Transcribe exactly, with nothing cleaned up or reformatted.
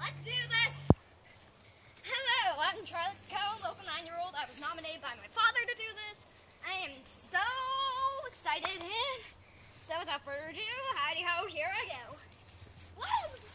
Let's do this! Hello, I'm Charlie Bucket, local nine-year-old. I was nominated by my father to do this. I am so excited, and so without further ado, howdy ho, here I go. Woo!